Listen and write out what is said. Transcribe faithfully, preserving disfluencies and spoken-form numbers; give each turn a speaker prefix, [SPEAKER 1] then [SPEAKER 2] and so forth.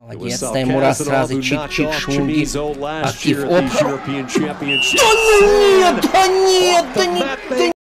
[SPEAKER 1] Молодец, Таймура сразу чик-чик, шмуги, актив, оп. Да нет, да нет, да нет, да нет.